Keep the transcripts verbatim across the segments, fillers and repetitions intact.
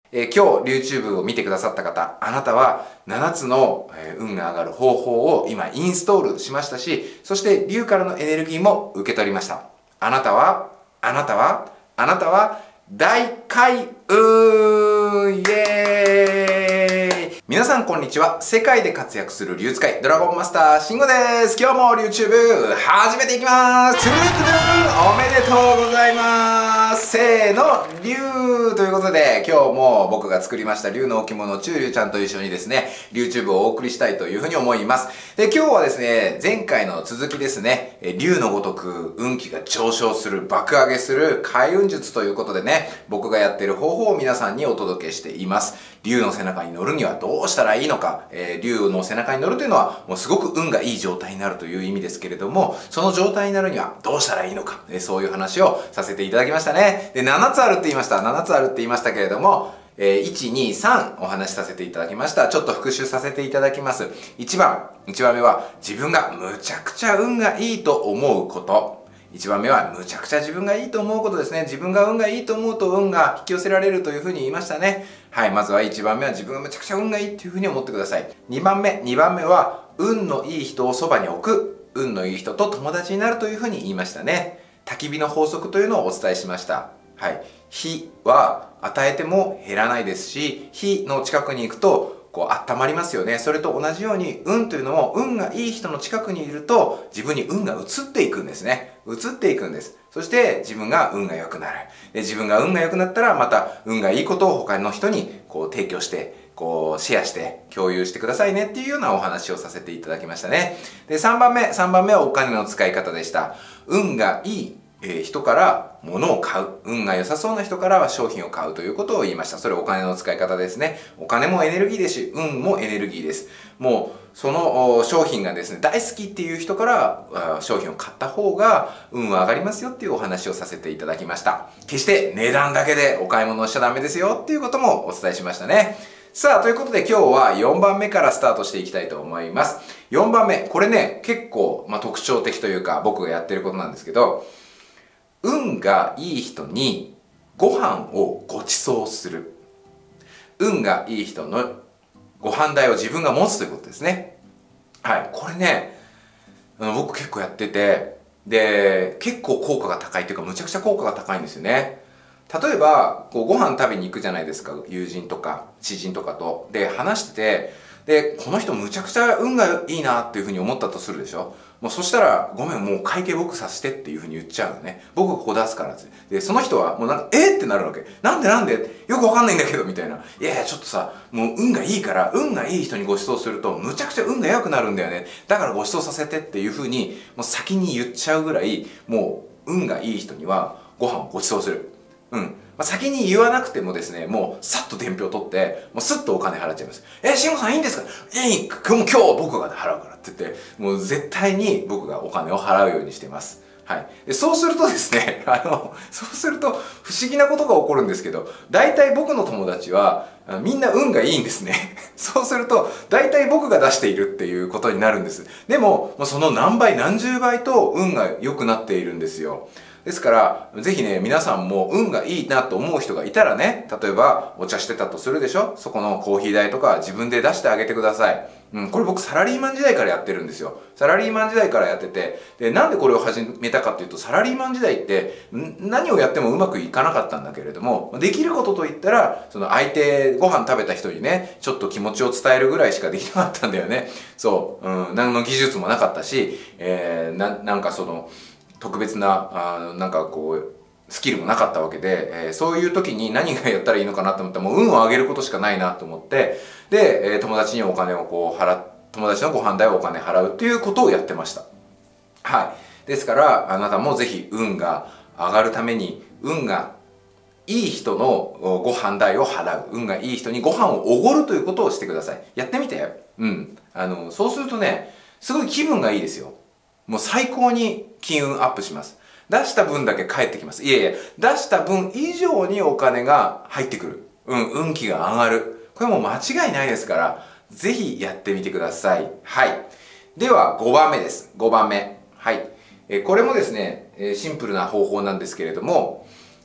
えー、今日 YouTube を見てくださった方、あなたはななつの、えー、運が上がる方法を今インストールしましたし、そして竜からのエネルギーも受け取りました。あなたは、あなたは、あなたは大開運イエーイ。皆さんこんにちは。世界で活躍する竜使いドラゴンマスターシンゴです。今日も YouTube 始めていきます。トゥルトゥルおめでとうございます。せーの、竜ということで今日も僕が作りました竜の置物チューリュウちゃんと一緒にですね YouTube をお送りしたいというふうに思います。で、今日はですね前回の続きですね、竜のごとく運気が上昇する爆上げする開運術ということでね、僕がやっている方法を皆さんにお届けしています。竜の背中に乗るにはどうしたらいいのか、えー、竜の背中に乗るというのはもうすごく運がいい状態になるという意味ですけれども、その状態になるにはどうしたらいいのか、えー、そういう話をさせていただきましたね。で、ななつあるって言いました。ななつあるって言いましたけれども、えー、いち、に、さんお話しさせていただきました。ちょっと復習させていただきます。いちばん、いちばんめは自分がむちゃくちゃ運がいいと思うこと。いちばんめはむちゃくちゃ自分がいいと思うことですね。自分が運がいいと思うと運が引き寄せられるというふうに言いましたね。はい、まずはいちばんめは自分がむちゃくちゃ運がいいというふうに思ってください。にばんめ、にばんめは運のいい人をそばに置く。運のいい人と友達になるというふうに言いましたね。焚き火の法則というのをお伝えしました。はい。火は与えても減らないですし、火の近くに行くとこう温まりますよね。それと同じように運というのも運がいい人の近くにいると自分に運が移っていくんですね。移っていくんです。そして自分が運が良くなる。で、自分が運が良くなったらまた運がいいことを他の人にこう提供してこうシェアして共有してくださいねっていうようなお話をさせていただきましたね。で、さんばんめ、さんばんめはお金の使い方でした。運がいいえー、人から物を買う。運が良さそうな人からは商品を買うということを言いました。それお金の使い方ですね。お金もエネルギーですし、運もエネルギーです。もう、その商品がですね、大好きっていう人から商品を買った方が運は上がりますよっていうお話をさせていただきました。決して値段だけでお買い物をしちゃダメですよっていうこともお伝えしましたね。さあ、ということで今日はよんばんめからスタートしていきたいと思います。よんばんめ、これね、結構、まあ、特徴的というか僕がやってることなんですけど、運がいい人にご飯をご馳走する。運がいい人のご飯代を自分が持つということですね。はい。これね、僕結構やってて、で、結構効果が高いというか、むちゃくちゃ効果が高いんですよね。例えば、こうご飯食べに行くじゃないですか。友人とか知人とかと。で、話してて、で、この人むちゃくちゃ運がいいなっていうふうに思ったとするでしょ。もうそしたら、ごめん、もう会計僕させてっていうふうに言っちゃうのね。僕ここ出すからって。で、その人はもうなんか、えー、ってなるわけ。なんでなんでよくわかんないんだけど、みたいな。いやいや、ちょっとさ、もう運がいいから、運がいい人にご馳走すると、むちゃくちゃ運が良くなるんだよね。だからご馳走させてっていうふうに、もう先に言っちゃうぐらい、もう運がいい人にはご飯をご馳走する。うん。まあ、先に言わなくてもですね、もうさっと伝票取って、もうスッとお金払っちゃいます。え、慎吾さんいいんですか？いい、今日僕が払うからって言って、もう絶対に僕がお金を払うようにしてます。はい。で、そうするとですね、あの、そうすると不思議なことが起こるんですけど、大体僕の友達はみんな運がいいんですね。そうすると、大体僕が出しているっていうことになるんです。でも、その何倍何十倍と運が良くなっているんですよ。ですから、ぜひね、皆さんも運がいいなと思う人がいたらね、例えばお茶してたとするでしょ？そこのコーヒー代とか自分で出してあげてください。うん、これ僕サラリーマン時代からやってるんですよ。サラリーマン時代からやってて、で、なんでこれを始めたかっていうと、サラリーマン時代って、何をやってもうまくいかなかったんだけれども、できることといったら、その相手、ご飯食べた人にね、ちょっと気持ちを伝えるぐらいしかできなかったんだよね。そう、うん、何の技術もなかったし、えー、な、なんかその、特別な、あなんかこう、スキルもなかったわけで、えー、そういう時に何がやったらいいのかなと思ったら、もう運を上げることしかないなと思って、で、えー、友達にお金をこう払っ、友達のご飯代をお金払うっていうことをやってました。はい。ですから、あなたもぜひ運が上がるために、運がいい人のご飯代を払う。運がいい人にご飯をおごるということをしてください。やってみて。うん。あの、そうするとね、すごい気分がいいですよ。もう最高に金運アップします。出した分だけ返ってきます。いやいや、出した分以上にお金が入ってくる。うん、運気が上がる。これもう間違いないですから、ぜひやってみてください。はい。では、ごばんめです。ごばんめ。はい。えこれもですね、シンプルな方法なんですけれども、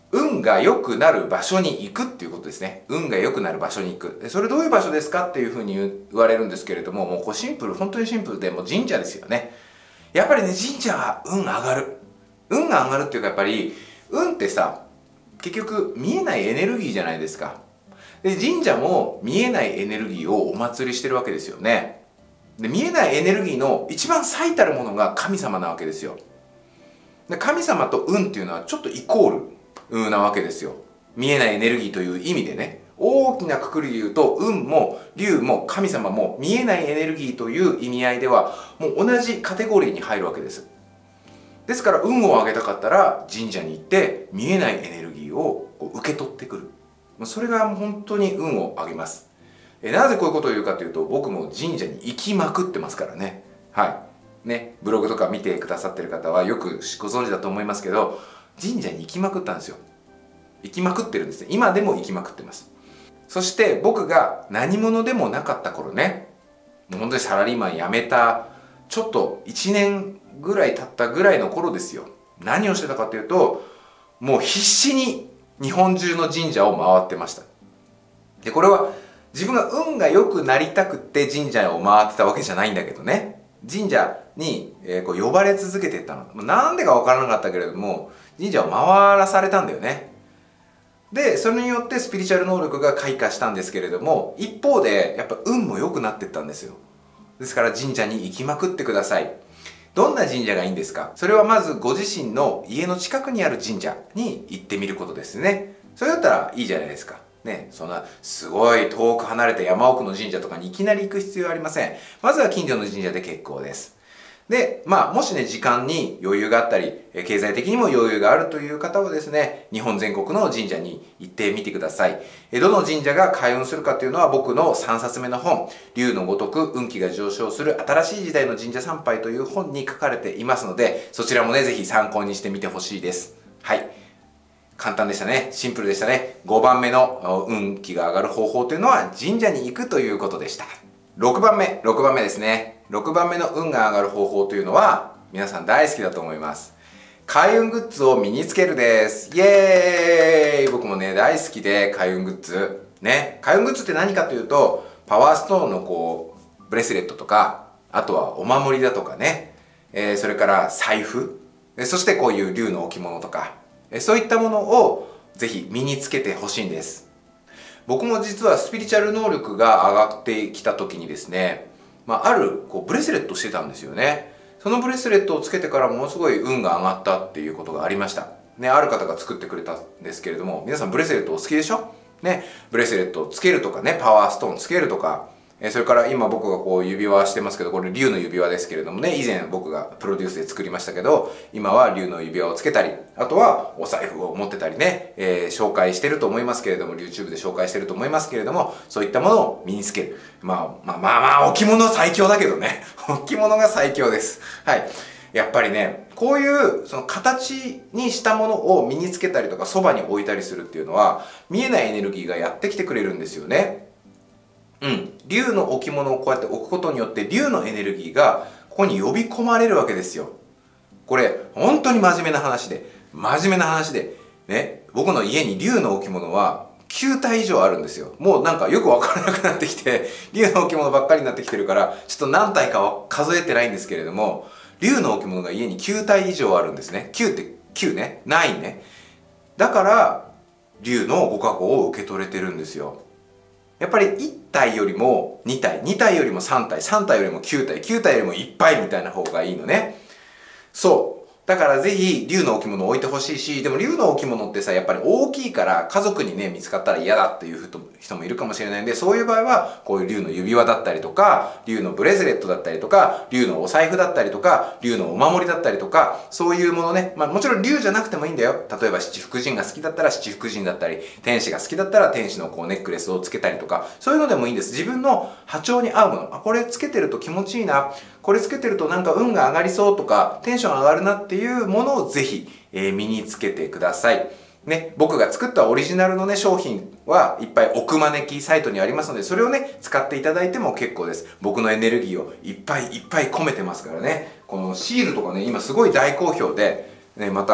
運が良くなる場所に行くっていうことですね。運が良くなる場所に行く。それどういう場所ですかっていうふうに言われるんですけれども、もうこうシンプル、本当にシンプルで、もう神社ですよね。やっぱりね、神社は運上がる。運が上がるっていうか、やっぱり、運ってさ、結局見えないエネルギーじゃないですか。で、神社も見えないエネルギーをお祭りしてるわけですよね。で、見えないエネルギーの一番最たるものが神様なわけですよ。で、神様と運っていうのはちょっとイコールなわけですよ。見えないエネルギーという意味でね。大きな括りで言うと、運も龍も神様も見えないエネルギーという意味合いではもう同じカテゴリーに入るわけです。ですから運を上げたかったら神社に行って見えないエネルギーを受け取ってくる。それが本当に運を上げます。えなぜこういうことを言うかというと、僕も神社に行きまくってますからね。はいね、ブログとか見てくださってる方はよくご存知だと思いますけど、神社に行きまくったんですよ。行きまくってるんですね。今でも行きまくってます。そして僕が何者でもなかった頃ね、もう本当にサラリーマン辞めたちょっといちねんぐらい経ったぐらいの頃ですよ。何をしてたかというと、もう必死に日本中の神社を回ってました。で、これは自分が運が良くなりたくって神社を回ってたわけじゃないんだけどね。神社に、えー、こう呼ばれ続けてったの。なんでかわからなかったけれども、神社を回らされたんだよね。で、それによってスピリチュアル能力が開花したんですけれども、一方でやっぱ運も良くなってったんですよ。ですから神社に行きまくってください。どんな神社がいいんですか？それはまずご自身の家の近くにある神社に行ってみることですね。それだったらいいじゃないですか。ね、そんなすごい遠く離れた山奥の神社とかにいきなり行く必要はありません。まずは近所の神社で結構です。で、まあ、もしね、時間に余裕があったり、経済的にも余裕があるという方はですね、日本全国の神社に行ってみてください。どの神社が開運するかというのは僕のさんさつめの本、龍のごとく運気が上昇する新しい時代の神社参拝という本に書かれていますので、そちらもね、ぜひ参考にしてみてほしいです。はい。簡単でしたね。シンプルでしたね。ごばんめの運気が上がる方法というのは神社に行くということでした。ろくばんめ、ろくばんめですね。ろくばんめの運が上がる方法というのは皆さん大好きだと思います。開運グッズを身につけるです。イエーイ！僕もね、大好きで開運グッズ。ね。開運グッズって何かというと、パワーストーンのこう、ブレスレットとか、あとはお守りだとかね。えー、それから財布。そしてこういう龍の置物とか。そういったものをぜひ身につけてほしいんです。僕も実はスピリチュアル能力が上がってきた時にですね、まあ、あるこうブレスレットしてたんですよね。そのブレスレットをつけてからものすごい運が上がったっていうことがありました。ね、ある方が作ってくれたんですけれども、皆さんブレスレットお好きでしょ？ね、ブレスレットをつけるとかね、パワーストーンつけるとか、えそれから今僕がこう指輪してますけど、これ龍の指輪ですけれどもね、以前僕がプロデュースで作りましたけど、今は龍の指輪をつけたり、あとはお財布を持ってたりね、えー、紹介してると思いますけれども、YouTube で紹介してると思いますけれども、そういったものを身につける。まあまあまあまあ、置物最強だけどね。置物が最強です。はい。やっぱりね、こういうその形にしたものを身につけたりとか、そばに置いたりするっていうのは、見えないエネルギーがやってきてくれるんですよね。うん、龍の置物をこうやって置くことによって龍のエネルギーがここに呼び込まれるわけですよ。これ本当に真面目な話で真面目な話でね、僕の家に龍の置物はきゅうたい以上あるんですよ。もうなんかよくわからなくなってきて、龍の置物ばっかりになってきてるからちょっと何体かは数えてないんですけれども、龍の置物が家にきゅうたい以上あるんですね。きゅうってきゅうね、きゅうね。だから龍のご加護を受け取れてるんですよ。やっぱりいち体よりもに体、に体よりもさん体、さん体よりもきゅう体、きゅう体よりもいっぱいみたいな方がいいのね。そう。だからぜひ龍の置物を置いてほしいし、でも龍の置物ってさ、やっぱり大きいから家族にね、見つかったら嫌だっていう人もいるかもしれないんで、そういう場合は、こういう龍の指輪だったりとか、龍のブレスレットだったりとか、龍のお財布だったりとか、龍のお守りだったりとか、そういうものね、まあもちろん龍じゃなくてもいいんだよ。例えば七福神が好きだったら七福神だったり、天使が好きだったら天使のこうネックレスをつけたりとか、そういうのでもいいんです。自分の波長に合うもの。あ、これつけてると気持ちいいな。これつけてるとなんか運が上がりそうとか、テンション上がるなっていうものをぜひ、えー、身につけてください。ね、僕が作ったオリジナルのね、商品はいっぱい置く招きサイトにありますので、それをね、使っていただいても結構です。僕のエネルギーをいっぱいいっぱい込めてますからね。このシールとかね、今すごい大好評で、ね、また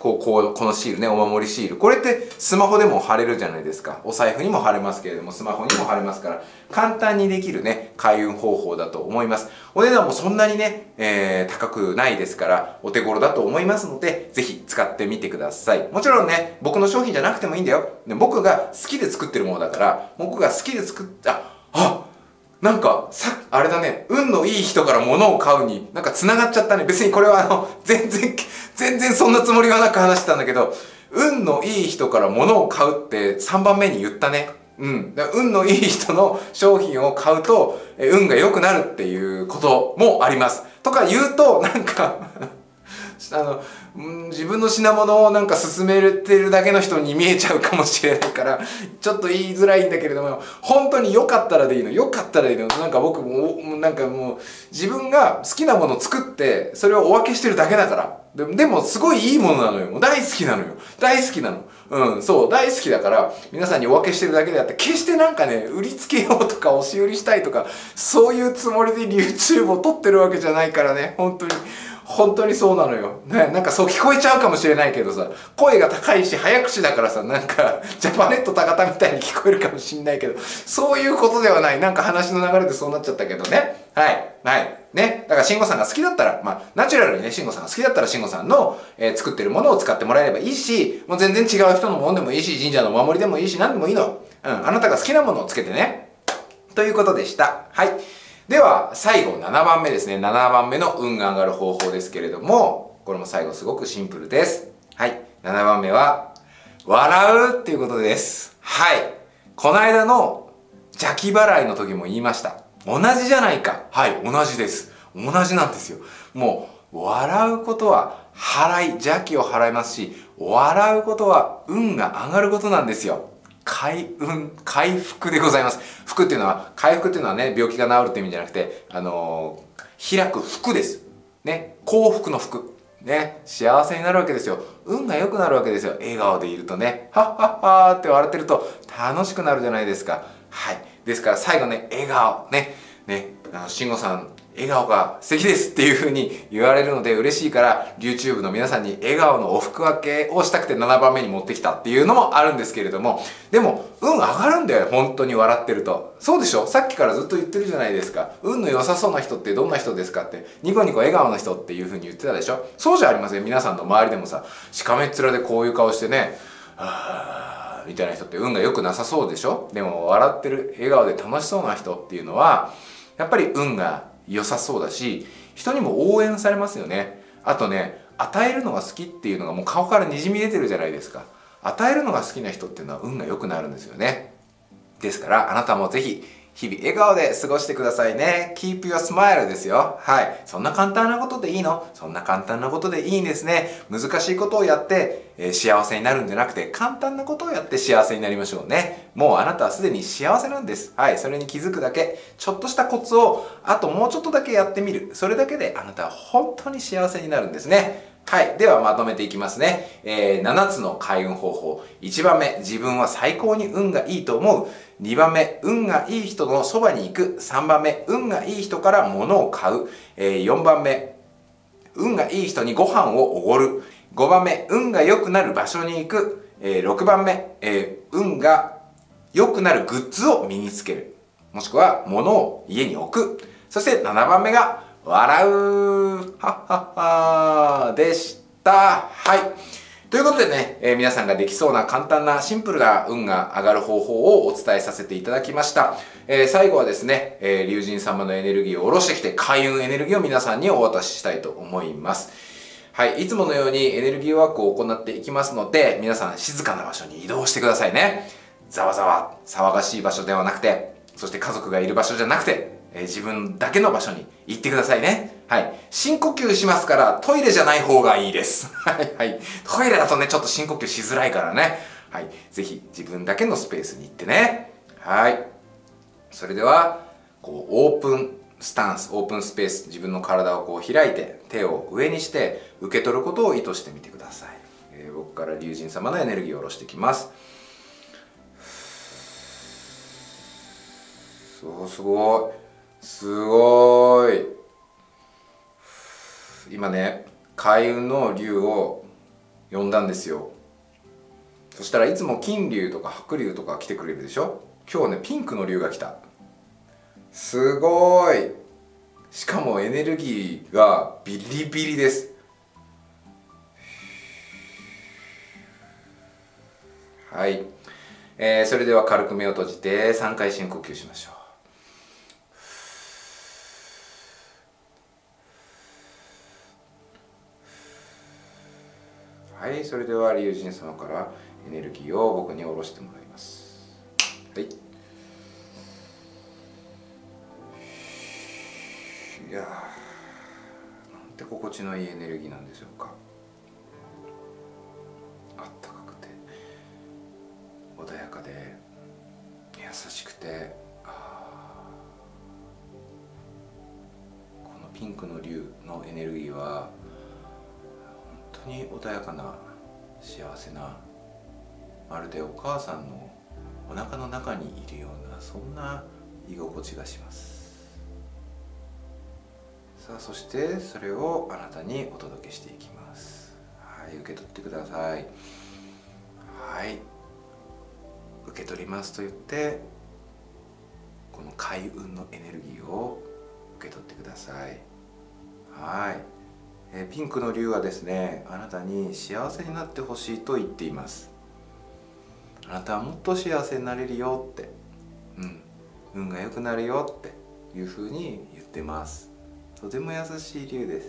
こうこうこのシールね、お守りシール、これってスマホでも貼れるじゃないですか。お財布にも貼れますけれども、スマホにも貼れますから、簡単にできるね開運方法だと思います。お値段もそんなにね、えー、高くないですからお手頃だと思いますので、ぜひ使ってみてください。もちろんね、僕の商品じゃなくてもいいんだよ。で僕が好きで作ってるものだから、僕が好きで作ったあなんかさあれだね、運のいい人から物を買うになんか繋がっちゃったね。別にこれはあの全然全然そんなつもりはなく話してたんだけど、運のいい人から物を買うってさんばんめに言ったね。うん、だから運のいい人の商品を買うとえ運が良くなるっていうこともあります。とか言うとなんかあの、うん、自分の品物をなんか勧めてるだけの人に見えちゃうかもしれないからちょっと言いづらいんだけれども、本当に良かったらでいいの、良かったらでいいの。なんか僕もなんかもう自分が好きなものを作ってそれをお分けしてるだけだから。で, でもすごいいいものなのよ。もう大好きなのよ。大好きなの。うん、そう、大好きだから皆さんにお分けしてるだけであって、決してなんかね、売りつけようとか押し売りしたいとか、そういうつもりで YouTube を撮ってるわけじゃないからね、本当に。本当にそうなのよ。ね、なんかそう聞こえちゃうかもしれないけどさ、声が高いし早口だからさ、なんかジャパネット高田みたいに聞こえるかもしんないけど、そういうことではない。なんか話の流れでそうなっちゃったけどね。はい。はい。ね。だから慎吾さんが好きだったら、まあ、ナチュラルにね、慎吾さんが好きだったら慎吾さんの、えー、作ってるものを使ってもらえればいいし、もう全然違う人のものでもいいし、神社のお守りでもいいし、何でもいいの。うん。あなたが好きなものをつけてね。ということでした。はい。では最後ななばんめですね。ななばんめの運が上がる方法ですけれども、これも最後すごくシンプルです。はい。ななばんめは笑うっていうことです。はい。この間の邪気払いの時も言いました。同じじゃないか。はい、同じです。同じなんですよ。もう笑うことは払い、邪気を払いますし、笑うことは運が上がることなんですよ。開運、回復でございます。福っていうのは、回復っていうのはね、病気が治るって意味じゃなくて、あのー、開く福です。ね、幸福の福。ね、幸せになるわけですよ。運が良くなるわけですよ。笑顔でいるとね、はっはっはーって笑ってると楽しくなるじゃないですか。はい。ですから最後ね、笑顔。ね、ね、あの、慎吾さん、笑顔が素敵ですっていう風に言われるので嬉しいから YouTube の皆さんに笑顔のお服分けをしたくてななばんめに持ってきたっていうのもあるんですけれども、でも運上がるんだよ、本当に笑ってると。そうでしょ、さっきからずっと言ってるじゃないですか。運の良さそうな人ってどんな人ですかって、ニコニコ笑顔の人っていう風に言ってたでしょ。そうじゃありません。皆さんの周りでもさ、しかめっ面でこういう顔してね、はーみたいな人って運が良くなさそうでしょ。でも笑ってる笑顔で楽しそうな人っていうのはやっぱり運が良さそうだし、人にも応援されますよね。あとね、与えるのが好きっていうのがもう顔からにじみ出てるじゃないですか。与えるのが好きな人っていうのは運が良くなるんですよね。ですからあなたもぜひ日々笑顔で過ごしてくださいね。 Keep your smile ですよ。はい。そんな簡単なことでいいの？そんな簡単なことでいいんですね。難しいことをやって、えー、幸せになるんじゃなくて、簡単なことをやって幸せになりましょうね。もうあなたはすでに幸せなんです。はい。それに気づくだけ、ちょっとしたコツをあともうちょっとだけやってみる。それだけであなたは本当に幸せになるんですね。はい。ではまとめていきますね。えー、ななつの開運方法。いちばんめ、自分は最高に運がいいと思う。にばんめ、運がいい人のそばに行く。さんばんめ、運がいい人から物を買う。えー、よんばんめ、運がいい人にご飯をおごる。ごばんめ、運が良くなる場所に行く。えー、ろくばんめ、えー、運が良くなるグッズを身につける。もしくは物を家に置く。そしてななばんめが笑う。はっはっはでした。はい。ということでね、えー、皆さんができそうな簡単なシンプルな運が上がる方法をお伝えさせていただきました。えー、最後はですね、えー、龍神様のエネルギーを下ろしてきて開運エネルギーを皆さんにお渡ししたいと思います。はい、いつものようにエネルギーワークを行っていきますので、皆さん静かな場所に移動してくださいね。ざわざわ騒がしい場所ではなくて、そして家族がいる場所じゃなくて、えー、自分だけの場所に行ってくださいね。はい。深呼吸しますからトイレじゃない方がいいです。はいはい。トイレだとね、ちょっと深呼吸しづらいからね。はい。ぜひ自分だけのスペースに行ってね。はい。それでは、こう、オープンスタンス、オープンスペース、自分の体をこう開いて、手を上にして受け取ることを意図してみてください。えー、僕から龍神様のエネルギーを下ろしていきます。そう、すごい。すごーい。今ね、開運の龍を呼んだんですよ。そしたらいつも金龍とか白龍とか来てくれるでしょ。今日ねピンクの龍が来た。すごーい。しかもエネルギーがビリビリです。はい、えー、それでは軽く目を閉じてさんかい深呼吸しましょう。はい、それでは龍神様からエネルギーを僕に下ろしてもらいます。はい。いやー、なんて心地のいいエネルギーなんでしょうか。あったかくて穏やかで優しくて、あこのピンクの龍のエネルギーは本当に穏やかな幸せな、まるでお母さんのお腹の中にいるような、そんな居心地がします。さあ、そしてそれをあなたにお届けしていきます。はい、受け取ってください。はい、受け取りますと言ってこの開運のエネルギーを受け取ってください。はい、えピンクの龍はですね、あなたに幸せになってほしいと言っています。あなたはもっと幸せになれるよって、うん、運が良くなるよっていうふうに言ってます。とても優しい龍です。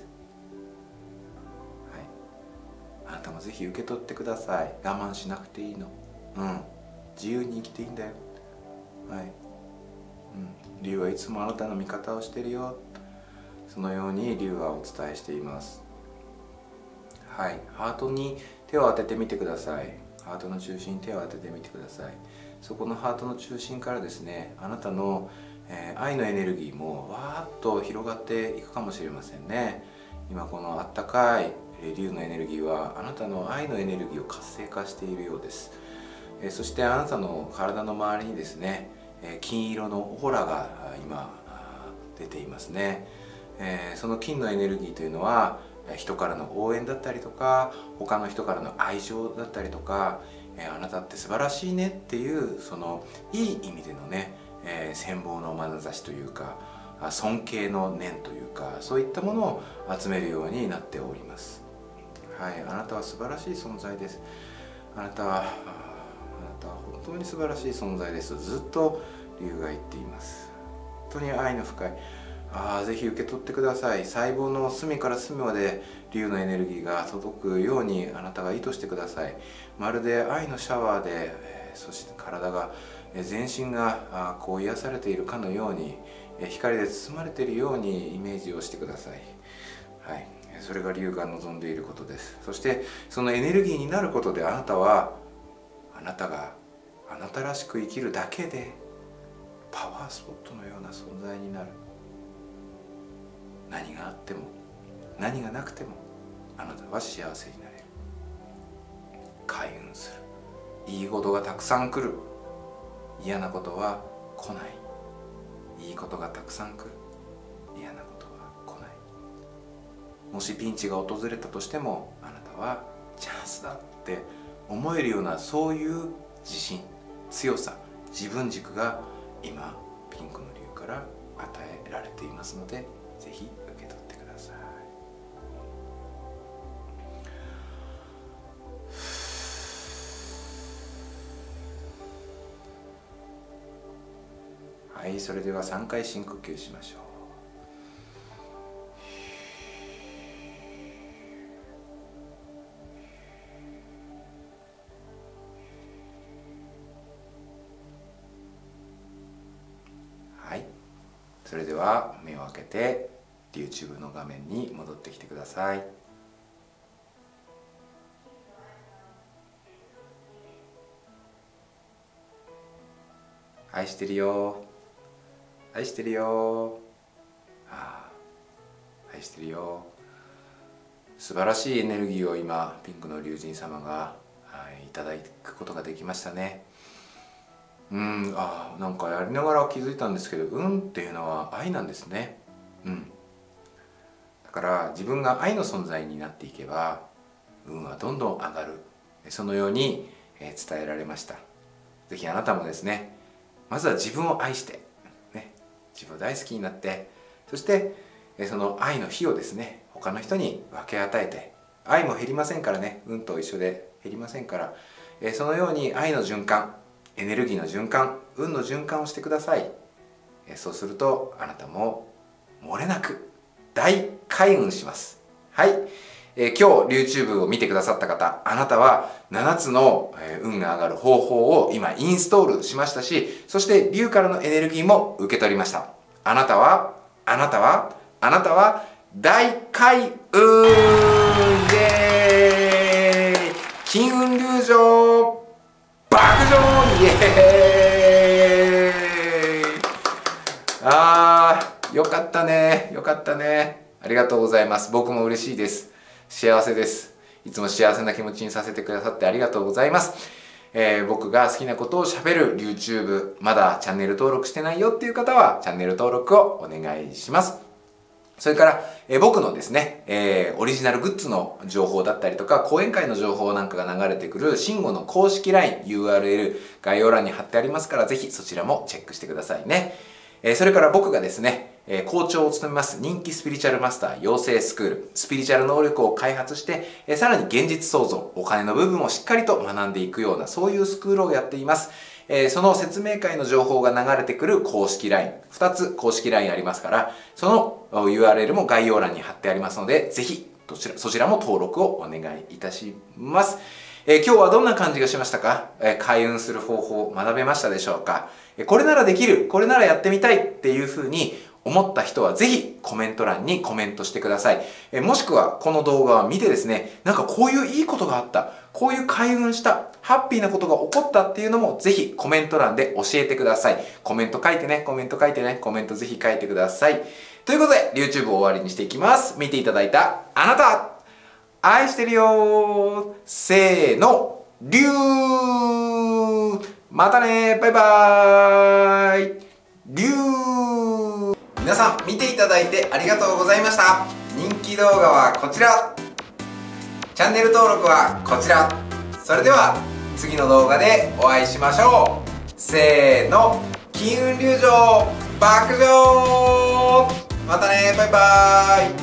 はい、あなたもぜひ受け取ってください。我慢しなくていいの。うん、自由に生きていいんだよ。はい、うん、龍はいつもあなたの味方をしてるよ。そのように龍はお伝えしています。はい、ハートに手を当ててみてください。ハートの中心に手を当ててみてください。そこのハートの中心からですね、あなたの、えー、愛のエネルギーもわーっと広がっていくかもしれませんね。今このあったかい龍のエネルギーはあなたの愛のエネルギーを活性化しているようです。えー、そしてあなたの体の周りにですね、えー、金色のオーラが今出ていますね。えー、その金のエネルギーというのは人からの応援だったりとか、他の人からの愛情だったりとか、えー、あなたって素晴らしいねっていう、そのいい意味でのね、えー、羨望の眼差しというか尊敬の念というか、そういったものを集めるようになっております。はい、あなたは素晴らしい存在です。あなたはあなたは本当に素晴らしい存在です。ずっと龍が言っています。本当に愛の深い、ああ、ぜひ受け取ってください。細胞の隅から隅まで龍のエネルギーが届くようにあなたが意図してください。まるで愛のシャワーで、そして体が、全身がこう癒されているかのように、光で包まれているようにイメージをしてください。はい、それが龍が望んでいることです。そしてそのエネルギーになることで、あなたはあなたがあなたらしく生きるだけでパワースポットのような存在になる。何があっても何がなくてもあなたは幸せになれる。開運する。いいことがたくさん来る。嫌なことは来ない。いいことがたくさん来る。嫌なことは来ない。もしピンチが訪れたとしても、あなたはチャンスだって思えるような、そういう自信、強さ、自分軸が今ピンクの龍から与えられていますので、ぜひ受け取ってください。はい、それではさんかい深呼吸しましょう。はい、それでは目を開けて YouTube の画面に戻ってきてください。愛してるよ、愛してるよ、ああ、愛してるよ。素晴らしいエネルギーを今ピンクの龍神様が、はい、いただくことができましたね。うん、あ、なんかやりながら気づいたんですけど、運っていうのは愛なんですね。うん、だから自分が愛の存在になっていけば、 運はどんどん上がる、そのように伝えられました。ぜひあなたもですね、まずは自分を愛して、ね、自分を大好きになって、そしてその愛の火をですね、他の人に分け与えて、愛も減りませんからね、運と一緒で減りませんから、そのように愛の循環、エネルギーの循環、運の循環をしてください。そうするとあなたも漏れなく大開運します。はい、えー、今日 YouTube を見てくださった方、あなたはななつの運が上がる方法を今インストールしましたし、そして龍からのエネルギーも受け取りました。あなたはあなたはあなたは大開運、イエーイ、金運龍城爆上、イエーイ。あー、よかったね、よかったね。ありがとうございます。僕も嬉しいです。幸せです。いつも幸せな気持ちにさせてくださってありがとうございます。えー、僕が好きなことをしゃべる YouTube、まだチャンネル登録してないよっていう方はチャンネル登録をお願いします。それから、えー、僕のですね、えー、オリジナルグッズの情報だったりとか、講演会の情報なんかが流れてくる慎吾の公式 ライン、ユーアールエル 概要欄に貼ってありますから、ぜひそちらもチェックしてくださいね。えー、それから僕がですね、えー、校長を務めます人気スピリチュアルマスター養成スクール、スピリチュアル能力を開発して、えー、さらに現実創造、お金の部分をしっかりと学んでいくような、そういうスクールをやっています。えー、その説明会の情報が流れてくる公式 ライン、ふたつ公式 ライン ありますから、その ユーアールエル も概要欄に貼ってありますので、ぜひどちらそちらも登録をお願いいたします。えー、今日はどんな感じがしましたか？えー、開運する方法を学べましたでしょうか？えー、これならできる、これならやってみたいっていうふうに思った人はぜひコメント欄にコメントしてください。えもしくはこの動画を見てですね、なんかこういういいことがあった、こういう開運した、ハッピーなことが起こったっていうのもぜひコメント欄で教えてください。コメント書いてね、コメント書いてね、コメントぜひ書いてください。ということで YouTube を終わりにしていきます。見ていただいたあなた、愛してるよ。せーの、りゅう。またね、バイバーイ。りゅう。皆さん見ていただいてありがとうございました。人気動画はこちら、チャンネル登録はこちら。それでは次の動画でお会いしましょう。せーの、金運龍城爆上。またね、バイバーイ。